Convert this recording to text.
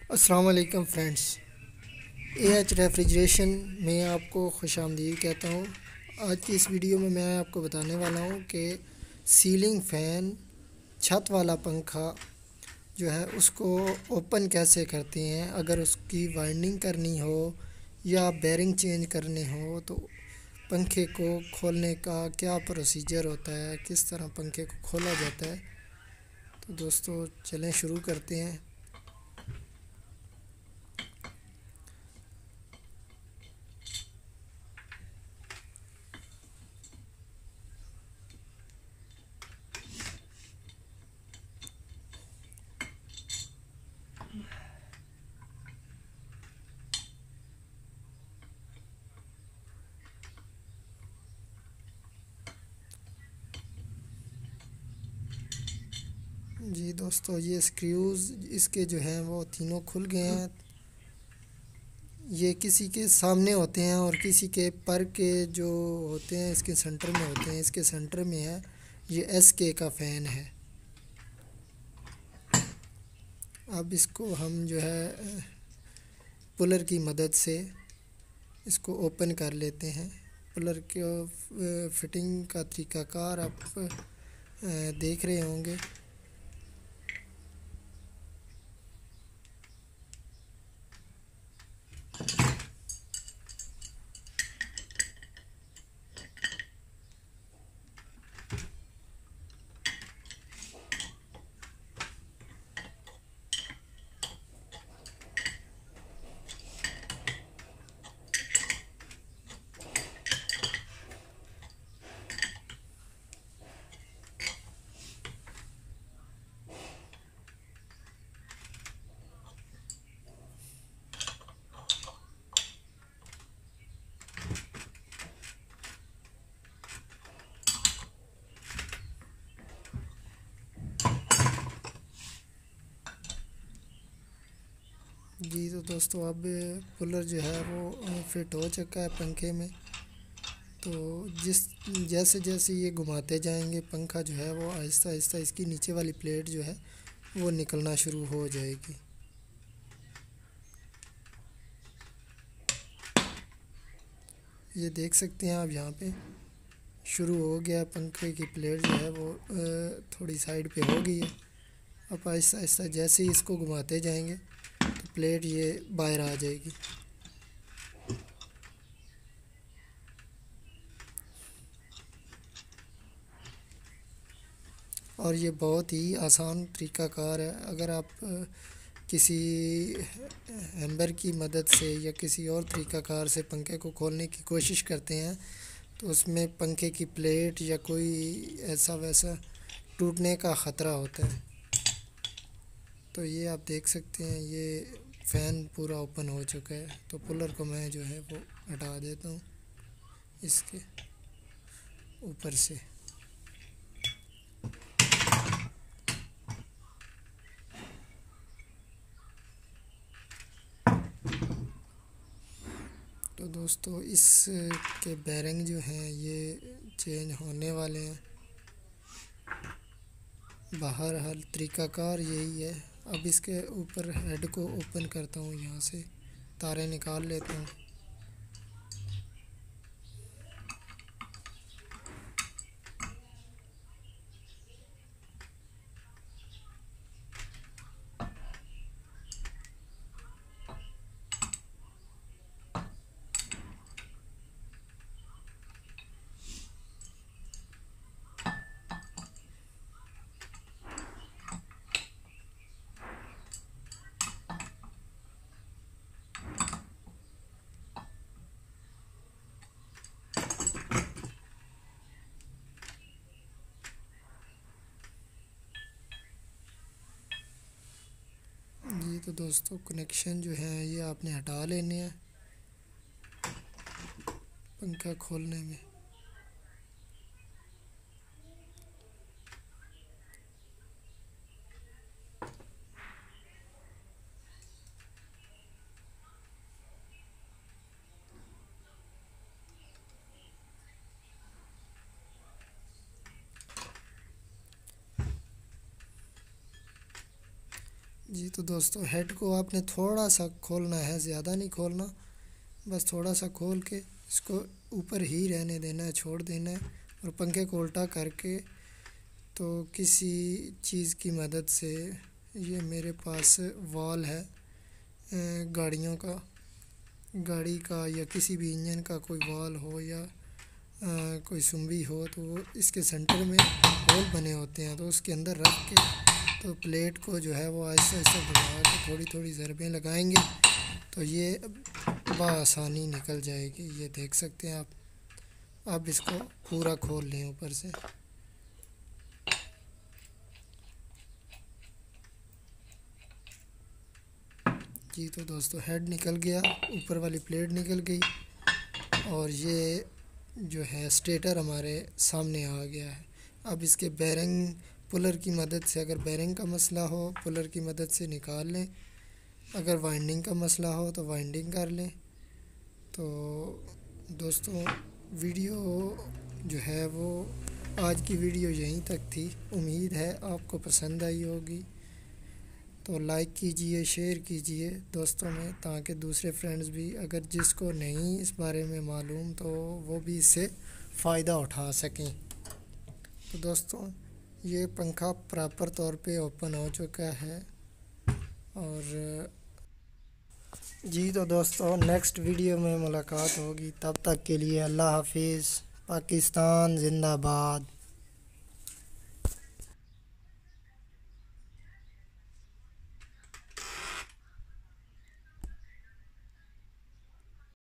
अस्सलाम वालेकुम friends. AH refrigeration में आपको खुशामदीद कहता हूँ। आज की इस वीडियो में मैं आपको बताने वाला हूँ कि सीलिंग फ़ैन, छत वाला पंखा जो है उसको ओपन कैसे करते हैं। अगर उसकी वाइंडिंग करनी हो या बेरिंग चेंज करने हो तो पंखे को खोलने का क्या प्रोसीजर होता है, किस तरह पंखे को खोला जाता है। तो दोस्तों चलें शुरू करते हैं। जी दोस्तों, ये स्क्रूज़ इसके जो हैं वो तीनों खुल गए हैं। ये किसी के सामने होते हैं और किसी के पर के जो होते हैं इसके सेंटर में होते हैं। इसके सेंटर में है, ये एस के का फ़ैन है। अब इसको हम जो है पुलर की मदद से इसको ओपन कर लेते हैं। पुलर के फिटिंग का तरीक़ाकार आप देख रहे होंगे। जी तो दोस्तों, अब कूलर जो है वो फिट हो चुका है पंखे में। तो जिस जैसे जैसे ये घुमाते जाएंगे पंखा जो है वो आहिस्ता आहिस्ता इसकी नीचे वाली प्लेट जो है वो निकलना शुरू हो जाएगी। ये देख सकते हैं आप, यहाँ पे शुरू हो गया। पंखे की प्लेट जो है वो थोड़ी साइड पे हो गई है। अब आहिस्ता आहिस्ता जैसे ही इसको घुमाते जाएंगे तो प्लेट ये बाहर आ जाएगी। और ये बहुत ही आसान तरीक़ाकार है। अगर आप किसी हैम्बर की मदद से या किसी और तरीक़ाकार से पंखे को खोलने की कोशिश करते हैं तो उसमें पंखे की प्लेट या कोई ऐसा वैसा टूटने का ख़तरा होता है। तो ये आप देख सकते हैं, ये फ़ैन पूरा ओपन हो चुका है। तो कूलर को मैं जो है वो हटा देता हूँ इसके ऊपर से। तो दोस्तों, इस के बेरिंग जो हैं ये चेंज होने वाले हैं। बाहर हल तरीक़ाकार यही है। अब इसके ऊपर हेड को ओपन करता हूँ, यहाँ से तारें निकाल लेता हूँ। जी तो दोस्तों, कनेक्शन जो है ये आपने हटा लेने हैं पंखा खोलने में। जी तो दोस्तों, हेड को आपने थोड़ा सा खोलना है, ज़्यादा नहीं खोलना, बस थोड़ा सा खोल के इसको ऊपर ही रहने देना है, छोड़ देना है। और पंखे को उल्टा करके तो किसी चीज़ की मदद से, ये मेरे पास वॉल है गाड़ियों का, गाड़ी का या किसी भी इंजन का कोई वॉल हो या कोई सुम्बी हो, तो वो इसके सेंटर में होल बने होते हैं, तो उसके अंदर रख के तो प्लेट को जो है वो आहिस्ता आहिस्ता घुमा के थोड़ी थोड़ी ज़रबें लगाएंगे तो ये बआसानी निकल जाएगी। ये देख सकते हैं आप इसको पूरा खोल लें ऊपर से। जी तो दोस्तों, हेड निकल गया, ऊपर वाली प्लेट निकल गई और ये जो है स्टेटर हमारे सामने आ गया है। अब इसके बेरिंग पुलर की मदद से, अगर बेरिंग का मसला हो पुलर की मदद से निकाल लें, अगर वाइंडिंग का मसला हो तो वाइंडिंग कर लें। तो दोस्तों, वीडियो जो है वो, आज की वीडियो यहीं तक थी। उम्मीद है आपको पसंद आई होगी। तो लाइक कीजिए, शेयर कीजिए दोस्तों में, ताकि दूसरे फ्रेंड्स भी, अगर जिसको नहीं इस बारे में मालूम, तो वो भी इससे फ़ायदा उठा सकें। तो दोस्तों, ये पंखा प्रॉपर तौर पे ओपन हो चुका है। और जी तो दोस्तों, नेक्स्ट वीडियो में मुलाकात होगी, तब तक के लिए अल्लाह हाफिज़। पाकिस्तान जिंदाबाद।